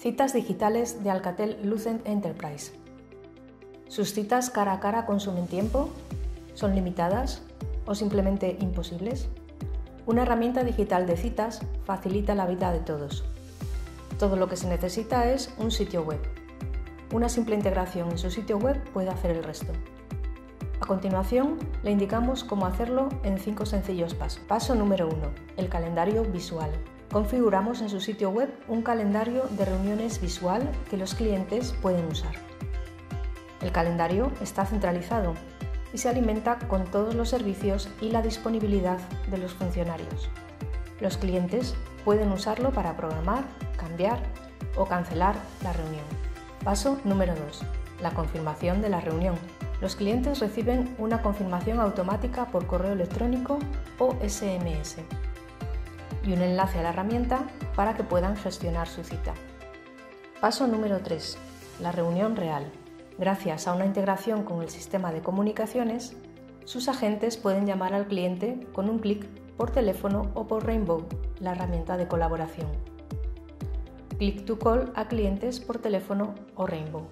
Citas digitales de Alcatel-Lucent Enterprise. ¿Sus citas cara a cara consumen tiempo? ¿Son limitadas o simplemente imposibles? Una herramienta digital de citas facilita la vida de todos. Todo lo que se necesita es un sitio web. Una simple integración en su sitio web puede hacer el resto. A continuación, le indicamos cómo hacerlo en 5 sencillos pasos. Paso número 1. El calendario visual. Configuramos en su sitio web un calendario de reuniones visual que los clientes pueden usar. El calendario está centralizado y se alimenta con todos los servicios y la disponibilidad de los funcionarios. Los clientes pueden usarlo para programar, cambiar o cancelar la reunión. Paso número 2. La confirmación de la reunión. Los clientes reciben una confirmación automática por correo electrónico o SMS y un enlace a la herramienta para que puedan gestionar su cita. Paso número 3. La reunión real. Gracias a una integración con el sistema de comunicaciones, sus agentes pueden llamar al cliente con un clic por teléfono o por Rainbow, la herramienta de colaboración. Click to call a clientes por teléfono o Rainbow.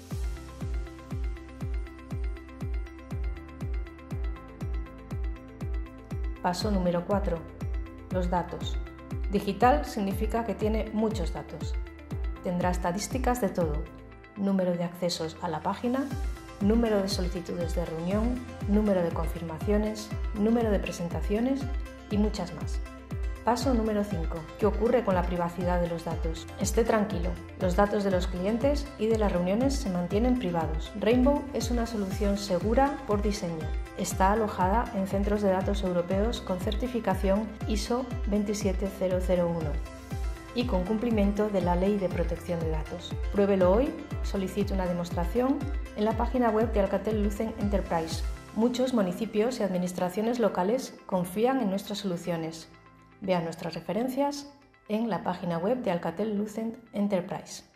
Paso número 4. Los datos. Digital significa que tiene muchos datos. Tendrá estadísticas de todo: número de accesos a la página, número de solicitudes de reunión, número de confirmaciones, número de presentaciones y muchas más. Paso número 5. ¿Qué ocurre con la privacidad de los datos? Esté tranquilo, los datos de los clientes y de las reuniones se mantienen privados. Rainbow es una solución segura por diseño. Está alojada en centros de datos europeos con certificación ISO 27001 y con cumplimiento de la Ley de Protección de Datos. Pruébelo hoy, solicite una demostración en la página web de Alcatel-Lucent Enterprise. Muchos municipios y administraciones locales confían en nuestras soluciones. Vea nuestras referencias en la página web de Alcatel-Lucent Enterprise.